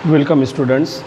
Welcome students.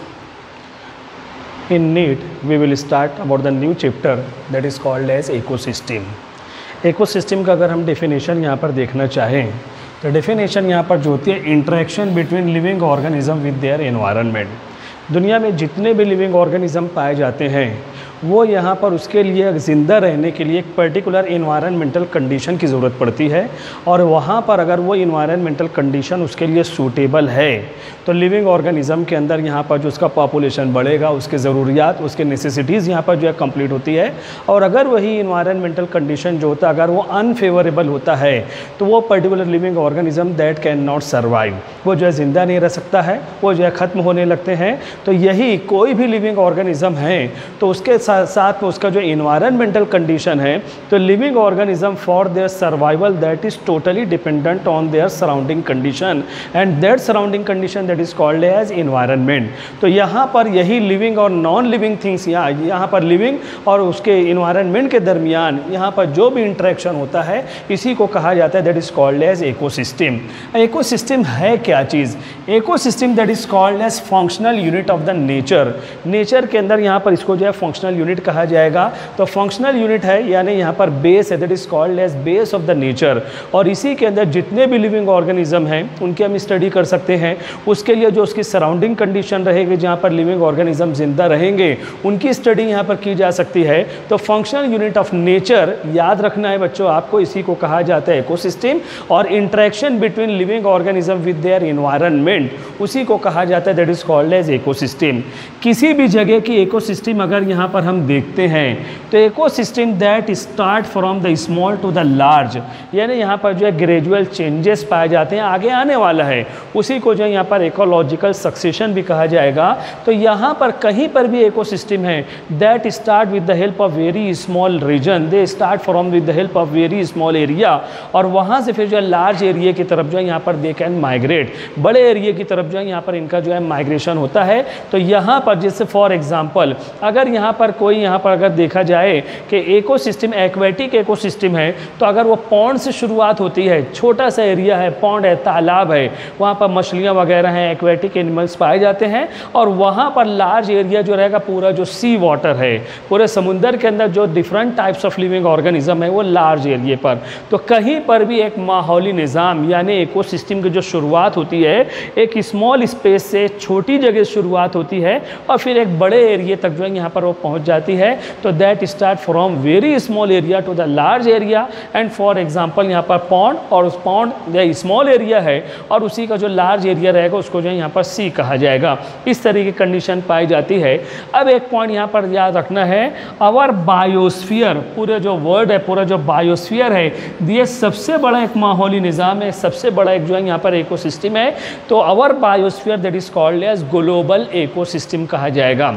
In NEET we will start about the new chapter that is called as ecosystem. Ecosystem का अगर हम definition यहाँ पर देखना चाहें तो definition यहाँ पर जो होती है interaction between living organism with their environment. दुनिया में जितने भी लिविंग ऑर्गेनिज्म पाए जाते हैं वो यहाँ पर उसके लिए ज़िंदा रहने के लिए एक पर्टिकुलर इन्वायरमेंटल कंडीशन की ज़रूरत पड़ती है और वहाँ पर अगर वो इन्वायरमेंटल कंडीशन उसके लिए सूटेबल है तो लिविंग ऑर्गेनिज्म के अंदर यहाँ पर जो उसका पॉपुलेशन बढ़ेगा, उसके ज़रूरियात, उसके नेसेसिटीज़ यहाँ पर जो है कंप्लीट होती है। और अगर वही इन्वायरमेंटल कंडीशन जो होता है अगर वो अनफेवरेबल होता है तो वो particular living organism that can not survive, वो जो है ज़िंदा नहीं रह सकता है, वो जो है ख़त्म होने लगते हैं। तो यही कोई भी लिविंग ऑर्गेनिज्म है तो उसके साथ में उसका जो इन्वायरमेंटल कंडीशन है तो living organism for their survival that is totally dependent on their surrounding condition and that surrounding condition that is called as environment. तो यहाँ पर यही लिविंग और नॉन लिविंग थिंग्स यहाँ पर लिविंग और उसके इन्वायरमेंट के दरमियान यहाँ पर जो भी इंटरेक्शन होता है इसी को कहा जाता है that is called as ecosystem. Ecosystem है क्या चीज़? Ecosystem that is called as functional unit of the nature. Nature के अंदर यहाँ पर इसको जो है फंक्शनल यूनिट कहा जाएगा। तो फंक्शनल यूनिट है यानी यहाँ पर बेस है that is called as base of the nature. और इसी के अंदर जितने भी लिविंग ऑर्गेनिज्म हैं उनकी हम स्टडी कर सकते हैं। उसके लिए जो उसकी सराउंडिंग कंडीशन रहेगी जहाँ पर लिविंग ऑर्गेनिज्म जिंदा रहेंगे उनकी स्टडी यहाँ पर की जा सकती है। तो फंक्शनल यूनिट ऑफ नेचर याद रखना है बच्चों आपको, इसी को कहा जाता है इकोसिस्टम। और interaction between living organism with their environment उसी को कहा जाता है that is called as ecosystem. किसी भी जगह की इकोसिस्टम अगर यहाँ पर हम देखते हैं तो ecosystem that start from the small to the large, यानी यहाँ पर जो है ग्रेजुअल चेंजेस पाए जाते हैं, आगे आने वाला है, उसी को जो है यहाँ पर इकोलॉजिकल सक्सेशन भी कहा जाएगा। तो यहाँ पर कहीं पर भी इकोसिस्टम है that start with the help of very small region, they start from with the help of very small area और वहाँ से फिर जो है लार्ज एरिया की तरफ जो है यहाँ पर दे कैन माइग्रेट, बड़े एरिया की तरफ जो है यहाँ पर इनका जो है माइग्रेशन होता है। तो यहाँ पर जैसे फॉर एग्जाम्पल अगर यहाँ पर कोई यहाँ पर अगर देखा जाए कि इकोसिस्टम एक्वेटिक इकोसिस्टम है तो अगर वो पॉन्ड से शुरुआत होती है, छोटा सा एरिया है, पॉन्ड है, तालाब है, वहाँ पर मछलियाँ वगैरह हैं, एक्वेटिक एनिमल्स पाए जाते हैं और वहाँ पर लार्ज एरिया जो रहेगा पूरा जो सी वाटर है, पूरे समुंदर के अंदर जो different types of living organism है वो लार्ज एरिया पर। तो कहीं पर भी एक माहौली निज़ाम यानी इकोसिस्टम की जो शुरुआत होती है एक स्मॉल स्पेस से, छोटी जगह शुरुआत होती है और फिर एक बड़े एरिया तक जो है यहाँ पर वो पहुँच जाती है। तो that start from very small area to the large area and for example यहाँ पर पॉन्ड और उस पॉन्ड या स्मॉल एरिया है और उसी का जो लार्ज एरिया रहेगा उसको जो है यहाँ पर सी कहा जाएगा। इस तरह की कंडीशन पाई जाती है। अब एक पॉइंट यहाँ पर याद रखना है, आवर बायोस्फीयर, पूरे जो वर्ड है, पूरा जो बायोस्फीयर है ये सबसे बड़ा एक माहौली निज़ाम है, सबसे बड़ा एक जो है यहाँ पर इकोसिस्टम है। तो our biosphere that is called as global ecosystem कहा जाएगा।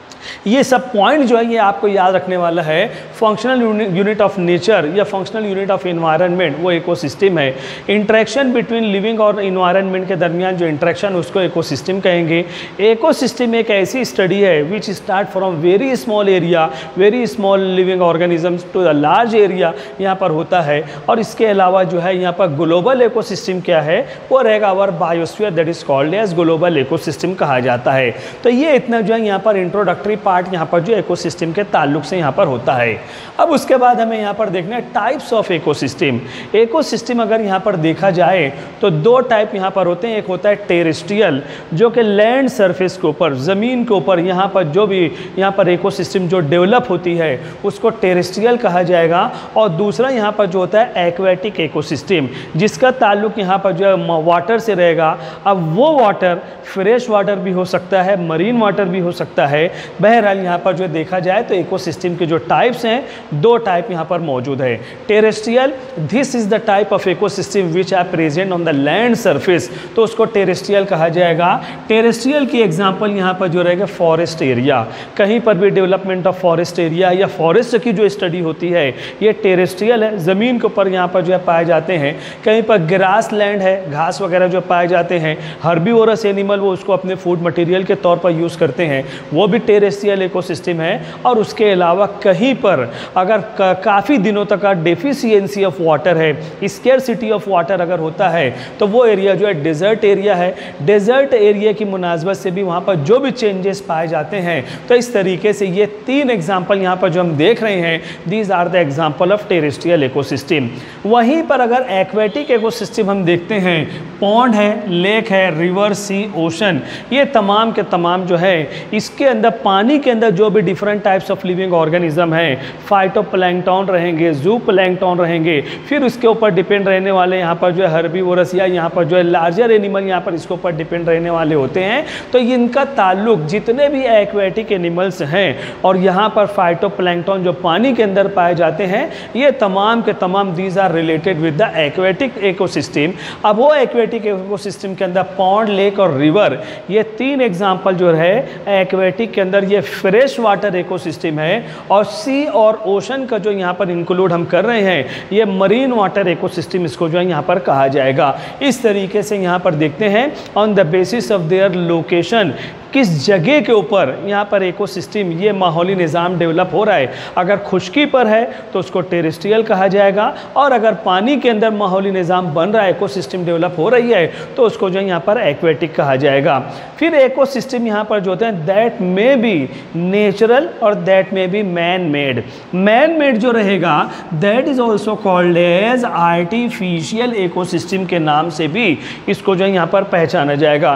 ये सब पॉइंट जो है ये आपको याद रखने वाला है। फंक्शनल यूनिट ऑफ नेचर या फंक्शनल यूनिट ऑफ इन्वायरमेंट वो इकोसिस्टम है। इंटरेक्शन बिटवीन लिविंग और इन्वायरमेंट के दरमियान जो इंटरेक्शन उसको इकोसिस्टम कहेंगे। इकोसिस्टम एक ऐसी स्टडी है which start from very small area, very small living organisms to the large area यहाँ पर होता है। और इसके अलावा जो है यहाँ पर ग्लोबल इकोसिस्टम क्या है वो रहेगा our biosphere that is called as global ecosystem कहा जाता है। तो ये इतना जो है यहाँ पर इंट्रोडक्टरी पार्ट यहाँ पर जो इकोसिस्टम के ताल्लुक से यहाँ पर होता है। अब उसके बाद हमें यहाँ पर देखना है टाइप्स ऑफ इकोसिस्टम। इकोसिस्टम अगर यहाँ पर देखा जाए तो दो टाइप यहाँ पर होते हैं। एक होता है टेरेस्ट्रियल जो कि लैंड सरफेस के ऊपर, ज़मीन के ऊपर यहाँ पर जो भी यहाँ पर इकोसिस्टम जो डेवलप होती है उसको टेरेस्ट्रियल कहा जाएगा। और दूसरा यहाँ पर जो होता है एक्वेटिक इकोसिस्टम जिसका ताल्लुक यहाँ पर जो है वाटर से रहेगा। अब वो वाटर फ्रेश वाटर भी हो सकता है, मरीन वाटर भी हो सकता है। बहरहाल यहाँ पर जो देखा जाए तो इकोसिस्टम के जो टाइप्स हैं दो टाइप यहाँ पर मौजूद है। Terrestrial, this is the type of ecosystem which are present on the land surface, तो उसको टेरेस्ट्रियल कहा जाएगा। टेरेस्ट्रियल की एग्जांपल यहाँ पर जो रहेगा फॉरेस्ट एरिया, कहीं पर भी डेवलपमेंट ऑफ फॉरेस्ट एरिया या फॉरेस्ट की जो स्टडी होती है ये टेरेस्ट्रियल है, ज़मीन के ऊपर यहाँ पर जो है पाए जाते हैं। कहीं पर ग्रास लैंड है, घास वगैरह जो पाए जाते हैं, हर्बीवोरस एनिमल वो उसको अपने फूड मटेरियल के तौर पर यूज़ करते हैं, वो भी टेरेस्ट्रियल इकोसिस्टम है। और उसके अलावा कहीं पर पर अगर काफ़ी दिनों तक डेफिशिएंसी ऑफ वाटर है, स्केर्सिटी ऑफ वाटर अगर होता है, तो वो एरिया जो है डेजर्ट एरिया है। डेजर्ट एरिया की मुनासबत से भी वहाँ पर जो भी चेंजेस पाए जाते हैं, तो इस तरीके से ये 3 एग्जाम्पल यहाँ पर जो हम देख रहे हैं, these are the example of terrestrial ecosystem. वहीं पर अगर एक्वेटिक इकोसिस्टम हम देखते हैं, पॉन्ड है, लेक है, रिवर, सी, ओशन, ये तमाम के तमाम जो है इसके अंदर पानी के अंदर जो भी different types of living organism है, फाइटोप्लैंक्टन रहेंगे, ज़ूप्लैंक्टन रहेंगे, फिर उसके ऊपर डिपेंड रहने वाले यहाँ पर जो है हर्बीवोरस या यहाँ पर जो है लार्जर एनिमल यहाँ पर इसके ऊपर डिपेंड रहने वाले होते हैं। तो इनका ताल्लुक जितने भी एक्वेटिक एनिमल्स हैं और यहाँ पर फाइटोप्लैंक्टन जो पानी के अंदर पाए जाते हैं, ये तमाम के तमाम these are related with the aquatic ecosystem. अब वो एक्वेटिक इकोसिस्टम के अंदर पॉन्ड, लेक और रिवर, ये 3 एग्जाम्पल जो है एक्वेटिक के अंदर ये फ्रेश वाटर इकोसिस्टम है, और सी और ओशन का जो यहाँ पर इंक्लूड हम कर रहे हैं, ये मरीन वाटर इकोसिस्टम इसको जो है यहाँ पर कहा जाएगा। इस तरीके से यहाँ पर देखते हैं on the basis of their location, किस जगह के ऊपर यहाँ पर इकोसिस्टम ये माहौली निज़ाम डेवलप हो रहा है। अगर खुश्की पर है तो उसको टेरेस्ट्रियल कहा जाएगा, और अगर पानी के अंदर माहौली निज़ाम बन रहा है, इकोसिस्टम डेवलप हो रही है, तो उसको जो है यहाँ पर एक्वेटिक कहा जाएगा। फिर इकोसिस्टम यहाँ पर जो होते हैं दैट मे बी नेचुरल और that may be man made. Man made जो रहेगा that is also called as artificial ecosystem के नाम से भी इसको जो है यहाँ पर पहचाना जाएगा।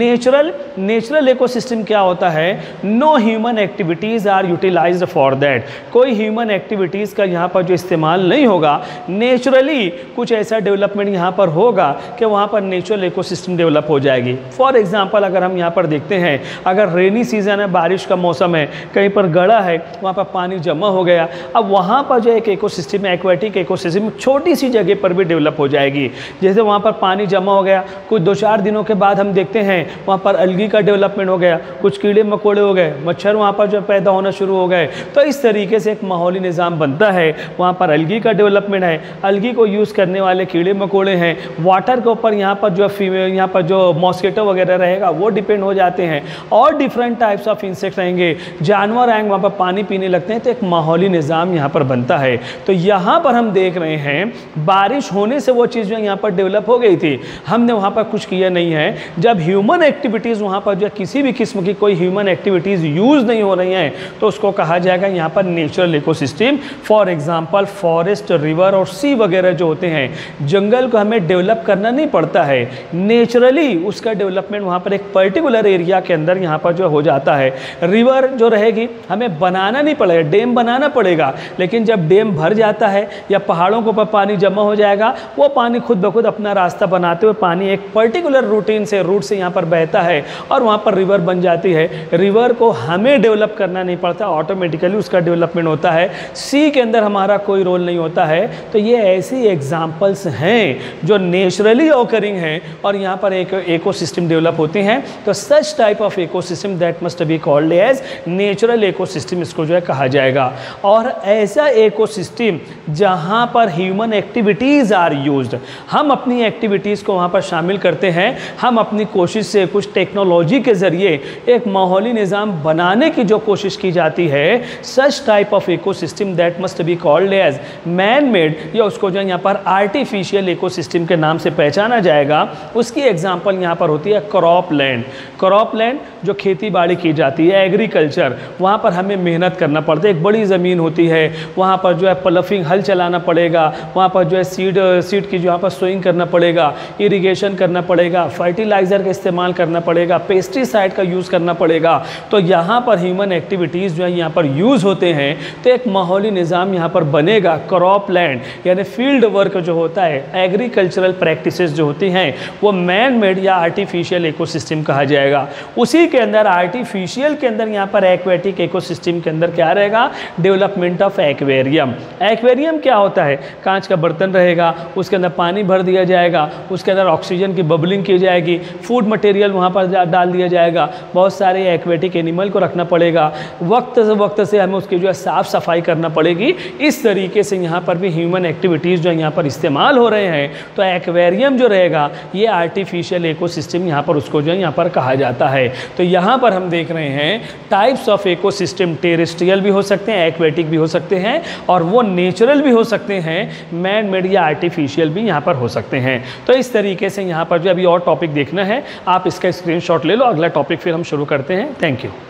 नेचुरल इकोसिस्टम क्या होता है? No human activities are utilized for that. कोई ह्यूमन एक्टिविटीज़ का यहाँ पर जो इस्तेमाल नहीं होगा, नेचुरली कुछ ऐसा डेवलपमेंट यहाँ पर होगा कि वहाँ पर नेचुरल इकोसिस्टम डेवलप हो जाएगी। फॉर एग्जांपल अगर हम यहाँ पर देखते हैं, अगर रेनी सीजन है, बारिश का मौसम है, कहीं पर गड़ा है, वहाँ पर पानी जमा हो गया, अब वहाँ पर जो एक इकोसिस्टम है, एक्वेटिक इकोसिस्टम, छोटी सी जगह पर भी डेवलप हो जाएगी। जैसे वहाँ पर पानी जमा हो गया, कुछ 2-4 दिनों के बाद हम देखते हैं वहाँ पर अलगी का डेवलपमेंट हो गया, कुछ कीड़े मकोड़े हो गए, मच्छर वहाँ पर जो पैदा होना शुरू हो गए। तो इस तरीके से एक माहौली निज़ाम बनता है, वहाँ पर अलगी का डेवलपमेंट है, अलगी को यूज़ करने वाले कीड़े मकोड़े हैं, वाटर के ऊपर यहाँ पर जो फीमेल, यहाँ पर जो मॉस्किटो वगैरह रहेगा वो डिपेंड हो जाते हैं, और डिफरेंट टाइप्स ऑफ इंसेक्ट रहेंगे, जानवर आएंगे वहाँ पर पानी पीने लगते हैं, तो एक माहौली निज़ाम यहाँ पर बनता है। तो यहाँ पर हम देख रहे हैं बारिश होने से वो चीज़ जो यहाँ पर डेवलप हो गई थी, हमने वहाँ पर कुछ किया नहीं है। जब ह्यूमन एक्टिविटीज़ वहाँ पर जो किसी भी किस्म की कोई ह्यूमन एक्टिविटीज़ यूज़ नहीं हो रही हैं, तो उसको कहा जाएगा यहाँ पर natural ecosystem. For example forest, river और सी वगैरह जो होते हैं, जंगल को हमें डेवलप करना नहीं पड़ता है, नेचुरली उसका डेवलपमेंट वहाँ पर एक पर्टिकुलर एरिया के अंदर यहाँ पर जो हो जाता है। रिवर जो रहेगी हमें बनाना नहीं पड़ेगा, डैम बनाना पड़ेगा, लेकिन जब डैम भर जाता है या पहाड़ों के ऊपर पानी जमा हो जाएगा, वो पानी खुद ब खुद अपना रास्ता बनाते हुए पानी एक पर्टिकुलर रूट से यहाँ पर बहता है और वहाँ पर रिवर बन जाती है। रिवर को हमें डेवलप करना नहीं पड़ता, ऑटोमेटिकली उसका डेवलपमेंट होता है। सी के अंदर हमारा कोई रोल नहीं होता है। तो ये ऐसी एग्जाम्पल्स हैं जो नेचुरली ऑकरिंग हैं और यहाँ पर एक इकोसिस्टम डेवलप होते हैं। तो such type of ecosystem that must be called as natural ecosystem, इसको जो है कहा जाएगा। और ऐसा इकोसिस्टम जहाँ पर ह्यूमन एक्टिविटीज़ आर यूज्ड, हम अपनी एक्टिविटीज़ को वहाँ पर शामिल करते हैं, हम अपनी कोशिश से कुछ टेक्नोलॉजी के ज़रिए एक माहौली निज़ाम बनाने की जो कोशिश की जाती है, such type of ecosystem that must be called as man made, या उसको जो यहाँ पर आर्टिफिशियल इकोसिस्टम के नाम से पहचाना जाएगा। उसकी एग्जांपल यहाँ पर होती है क्रॉप लैंड। क्रॉप लैंड जो खेती बाड़ी की जाती है, एग्रीकल्चर, वहाँ पर हमें मेहनत करना पड़ता है। एक बड़ी ज़मीन होती है, वहाँ पर जो है प्लफिंग, हल चलाना पड़ेगा, वहाँ पर जो है सीड की जो यहाँ पर सोइंग करना पड़ेगा, इरिगेशन करना पड़ेगा, फर्टिलाइज़र का इस्तेमाल करना पड़ेगा, पेस्टिसाइड का यूज़ करना पड़ेगा। तो यहाँ पर ह्यूमन एक्टिविटीज़ जो है यहाँ पर यूज़ होते हैं, तो एक माहौली निज़ाम यहाँ पर बनेगा। क्रॉप लैंड यानी फील्ड वर्क जो होता है, एग्रीकल्चरल प्रैक्टिसेस जो होती हैं, वो मैन मेड या आर्टिफिशियल इकोसिस्टम कहा जाएगा। उसी के अंदर आर्टिफिशियल के अंदर यहाँ पर एक्वेटिक इकोसिस्टम के अंदर क्या रहेगा? Development of aquarium. एक्वेरियम क्या होता है? कांच का बर्तन रहेगा, उसके अंदर पानी भर दिया जाएगा, उसके अंदर ऑक्सीजन की बबलिंग की जाएगी, फूड मटेरियल वहाँ पर डाल दिया जाएगा, जाएगा, बहुत सारे एक्वेटिक एनिमल को रखना पड़ेगा, वक्त से हमें उसकी जो है साफ़ सफाई करना पड़ेगी। इस तरीके से यहाँ पर भी ह्यूमन एक्टिविटीज़ जो यहाँ पर इस्तेमाल हो रहे हैं, तो एक्वेरियम जो रहेगा ये आर्टिफिशियल इकोसिस्टम यहाँ पर उसको जो है यहाँ पर कहा जाता है। तो यहाँ पर हम देख रहे हैं टाइप्स ऑफ इकोसिस्टम, टेरेस्ट्रियल भी हो सकते हैं, एक्वेटिक भी हो सकते हैं, और वो नेचुरल भी हो सकते हैं, मैन मेड या आर्टिफिशियल भी यहाँ पर हो सकते हैं। तो इस तरीके से यहाँ पर जो अभी और टॉपिक देखना है आप इसका स्क्रीनशॉट ले लो, अगला टॉपिक फिर हम शुरू करते हैं। Thank you.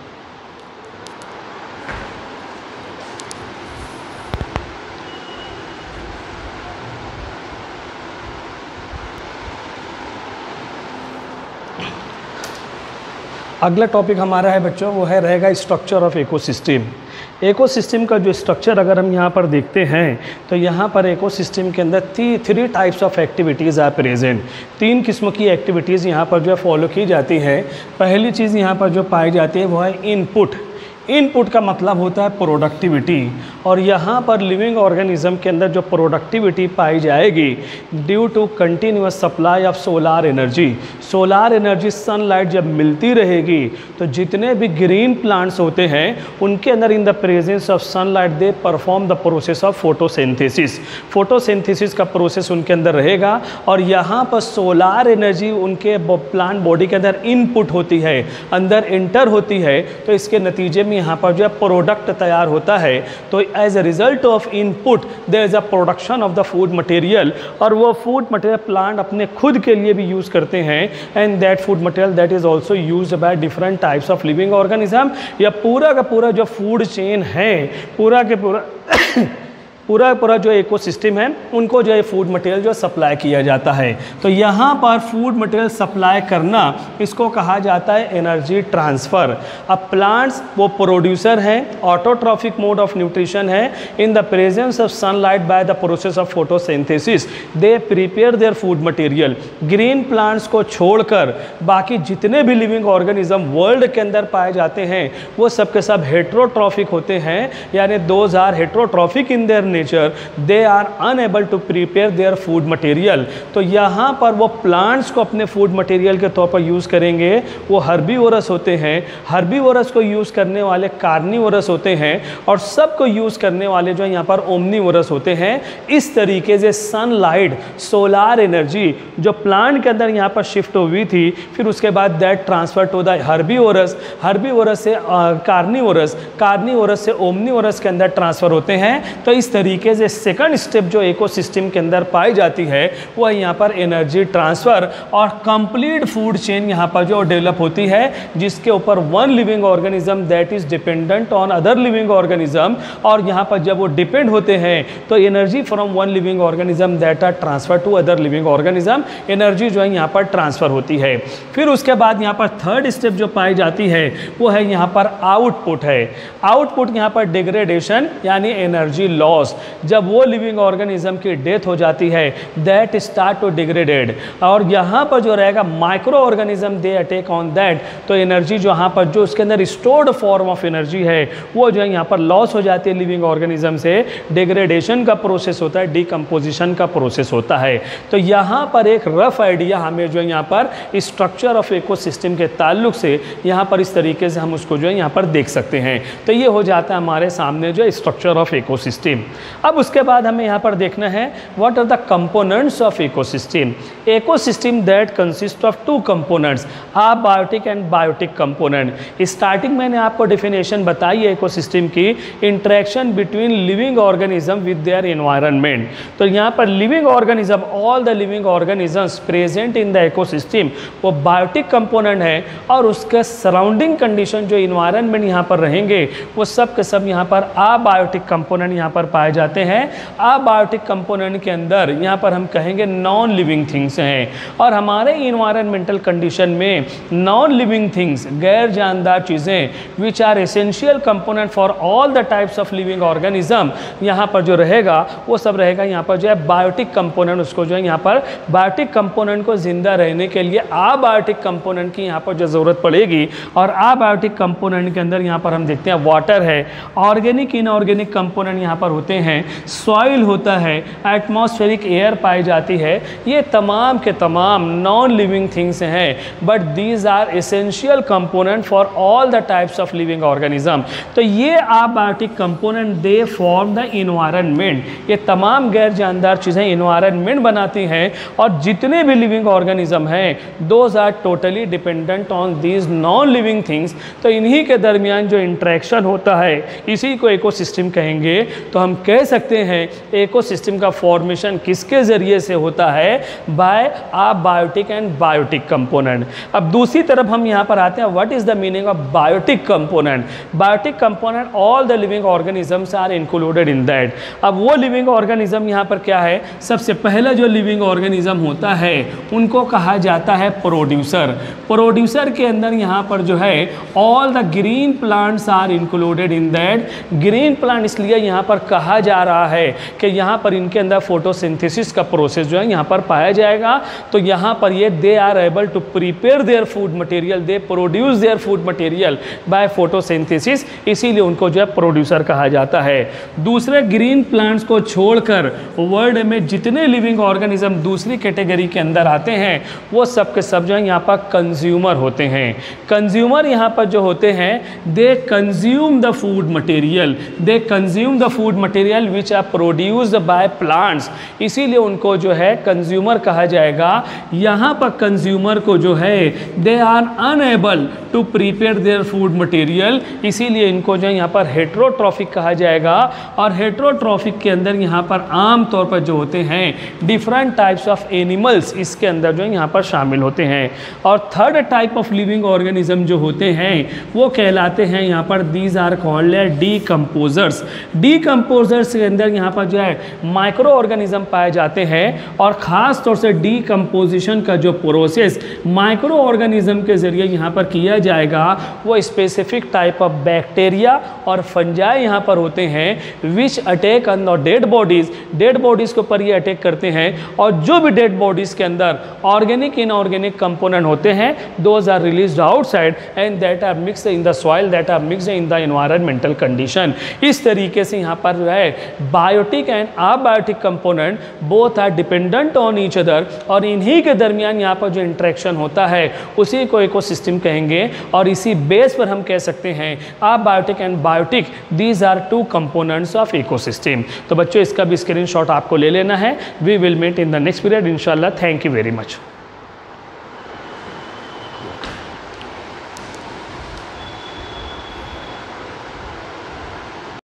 अगला टॉपिक हमारा है बच्चों, वो है रहेगा स्ट्रक्चर ऑफ इकोसिस्टम। इकोसिस्टम का जो स्ट्रक्चर अगर हम यहाँ पर देखते हैं तो यहाँ पर इकोसिस्टम के अंदर three types of activities are present. 3 किस्म की एक्टिविटीज़ यहाँ पर जो है फॉलो की जाती है। पहली चीज़ यहाँ पर जो पाई जाती है वो है इनपुट। इनपुट का मतलब होता है प्रोडक्टिविटी, और यहाँ पर लिविंग ऑर्गेनिज्म के अंदर जो प्रोडक्टिविटी पाई जाएगी due to continuous supply of solar energy. Solar energy sunlight जब मिलती रहेगी तो जितने भी ग्रीन प्लांट्स होते हैं उनके अंदर in the presence of sunlight they perform the process of photosynthesis. Photosynthesis का प्रोसेस उनके अंदर रहेगा, और यहाँ पर सोलार एनर्जी उनके प्लांट बॉडी के अंदर इनपुट होती है, अंदर इंटर होती है, तो इसके नतीजे में यहाँ पर जो है प्रोडक्ट तैयार होता है। तो as a result of input there is a production of the food material, और वो फूड मटेरियल प्लांट अपने खुद के लिए भी यूज़ करते हैं, and that food material that is also used by different types of living organism. या पूरा का पूरा जो फूड चेन है, पूरा के पूरा जो इकोसिस्टम है उनको जो है फूड मटेरियल जो सप्लाई किया जाता है। तो यहाँ पर फूड मटेरियल सप्लाई करना इसको कहा जाता है एनर्जी ट्रांसफ़र। अब प्लांट्स वो प्रोड्यूसर हैं, ऑटोट्रॉफिक मोड ऑफ न्यूट्रिशन है, in the presence of sunlight by the process of photosynthesis they prepare their food material. Green plants को छोड़कर बाकी जितने भी लिविंग ऑर्गेनिज्म वर्ल्ड के अंदर पाए जाते हैं वो सब के सब हेट्रोट्रॉफिक होते हैं, यानी those are heterotrophic in their nature, they are unable to prepare their food material. तो यहाँ पर वो प्लांट्स को अपने फूड मटेरियल के तौर पर यूज़ करेंगे, वो हर्बीवोरस होते हैं। हर्बीवोरस को यूज़ करने वाले कार्निवोरस होते हैं, और सबको यूज़ करने वाले जो यहाँ पर ओमनीवोरस होते हैं। इस तरीके से सनलाइट, सोलार एनर्जी जो प्लांट के अंदर यहाँ पर शिफ्ट हुई थी, फिर उसके बाद that transfer to the herbivorous, herbivorous से कार्निवोरस, कार्निवोरस से ओमनीवोरस के अंदर ट्रांसफ़र होते हैं। तो इस तरीके से सेकंड स्टेप जो इकोसिस्टम के अंदर पाई जाती है वो यहाँ पर एनर्जी ट्रांसफ़र और कंप्लीट फूड चेन यहाँ पर जो डेवलप होती है, जिसके ऊपर one living organism that is dependent on other living organism. और यहाँ पर जब वो डिपेंड होते हैं तो energy from one living organism that are transfer to other living organism, energy जो है यहाँ पर ट्रांसफ़र होती है। फिर उसके बाद यहाँ पर थर्ड स्टेप जो पाई जाती है वो है यहाँ पर आउटपुट है। आउटपुट यहाँ पर डिग्रेडेशन यानी एनर्जी लॉस। जब वो लिविंग ऑर्गेनिज्म की डेथ हो जाती है दैट स्टार्ट टू डिग्रेडेड, और यहाँ पर जो रहेगा micro organism they attack on that. तो एनर्जी जो यहाँ पर जो उसके अंदर स्टोर्ड फॉर्म ऑफ एनर्जी है वो जो है यहाँ पर लॉस हो जाती है लिविंग ऑर्गेनिज्म से। डिग्रेडेशन का प्रोसेस होता है, डिकम्पोजिशन का प्रोसेस होता है। तो यहाँ पर एक रफ आइडिया हमें जो है यहाँ पर स्ट्रक्चर ऑफ इकोसिस्टम के ताल्लुक से यहाँ पर इस तरीके से हम उसको जो है यहाँ पर देख सकते हैं। तो ये हो जाता है हमारे सामने जो स्ट्रक्चर ऑफ इकोसिस्टम। अब उसके बाद हमें यहाँ पर देखना है what are the components of ecosystem. Ecosystem that consist of 2 components, abiotic and biotic component. Starting मैंने आपको डेफिनेशन बताई है इकोसिस्टम की, interaction between living organism with their environment. तो यहाँ पर living organism, all the living organisms present in the ecosystem वो biotic component है, और उसके सराउंडिंग कंडीशन जो इन्वायरमेंट यहाँ पर रहेंगे वो सब के सब यहाँ पर अबायोटिक कंपोनेंट यहाँ पर पाए जाते हैं। अबायोटिक कंपोनेंट के अंदर यहाँ पर हम कहेंगे नॉन लिविंग थिंग्स हैं, और हमारे इन्वायरमेंटल कंडीशन में नॉन लिविंग थिंग्स, गैर जानदार चीज़ें which are essential component for all the types of living organism, यहाँ पर जो रहेगा वो सब रहेगा यहाँ पर जो है बायोटिक कंपोनेंट। उसको जो है यहाँ पर बायोटिक कंपोनेंट को जिंदा रहने के लिए अबायोटिक कंपोनेंट की यहाँ पर जो ज़रूरत पड़ेगी। और अबायोटिक कंपोनेंट के अंदर यहाँ पर हम देखते हैं वाटर है, ऑर्गेनिक इनऑर्गेनिक कंपोनेंट यहाँ पर होते हैं, सॉइल होता है, एटमॉस्फेरिक एयर पाई जाती है, ये तमाम के तमाम नॉन लिविंग थिंग्स हैं, but these are essential component for all the types of living organism. तो ये abiotic component they form the environment, ये तमाम गैर जानदार चीज़ें इन्वायरमेंट बनाती हैं, और जितने भी लिविंग ऑर्गेनिज्म हैं those are totally dependent on these non living things. तो इन्हीं के दरमियान जो इंट्रैक्शन होता है इसी को इकोसिस्टम कहेंगे। तो हम कह सकते हैं इकोसिस्टम का फॉर्मेशन किसके ज़रिए से होता है, by abiotic and biotic component. अब दूसरी तरफ हम यहाँ पर आते हैं, what is the meaning of biotic component. Biotic component all the living organisms are included in that. अब वो लिविंग ऑर्गेनिज्म यहाँ पर क्या है, सबसे पहला जो लिविंग ऑर्गेनिज्म होता है उनको कहा जाता है प्रोड्यूसर। प्रोड्यूसर के अंदर यहाँ पर जो है all the green plants are included in that. Green plant इसलिए यहाँ पर कहा जा रहा है कि यहाँ पर इनके अंदर फोटोसिंथेसिस का प्रोसेस जो है यहाँ पर पाया जाएगा। तो यहाँ पर ये they are able to prepare their food material, they produce their food material by photosynthesis, इसीलिए उनको जो है प्रोड्यूसर कहा जाता है। दूसरे ग्रीन प्लांट्स को छोड़कर वर्ल्ड में जितने लिविंग ऑर्गेनिज्म दूसरी कैटेगरी के अंदर आते हैं वो सब के सब जो है यहाँ पर कंज्यूमर होते हैं। कंज्यूमर यहाँ पर जो होते हैं they consume the food material, they consume the food material which are produced by plants, इसीलिए उनको जो है कंज्यूमर कहा जाएगा। यहाँ पर कंज्यूमर को जो है they are unable to prepare their food material, इसीलिए इनको जो है यहाँ पर हेट्रोट्रॉफिक कहा जाएगा। और हेट्रोट्रॉफिक के अंदर यहाँ पर आम तौर पर जो होते हैं डिफरेंट टाइप्स ऑफ एनिमल्स इसके अंदर जो है यहाँ पर शामिल होते हैं। और third type of living organism जो होते हैं वो कहलाते हैं यहाँ पर these are called decomposers. Decomposers के अंदर यहाँ पर जो है माइक्रो ऑर्गेनिज्म पाए जाते हैं, और ख़ास तौर से डीकम्पोजिशन का जो प्रोसेस माइक्रो ऑर्गेनिज्म के ज़रिए यहाँ पर किया जाएगा वो स्पेसिफिक टाइप ऑफ बैक्टीरिया और फंजाई यहाँ पर होते हैं which attack on the dead bodies. Dead bodies के ऊपर ये अटैक करते हैं, और जो भी डेड बॉडीज़ के अंदर ऑर्गेनिक इनऑर्गेनिक कंपोनेंट होते हैं those are released outside and that are mixed in the soil, that are mixed in the environmental condition. इस तरीके से यहाँ पर जो है biotic and abiotic component both are dependent on each other, और इन्हीं के दरमियान यहाँ पर जो इंट्रैक्शन होता है उसी को इकोसिस्टम कहेंगे। और इसी बेस पर हम कह सकते हैं abiotic and biotic these are two components of ecosystem. तो बच्चों इसका भी स्क्रीनशॉट आपको ले लेना है। We will meet in the next period इंशाल्लाह। Thank you very much.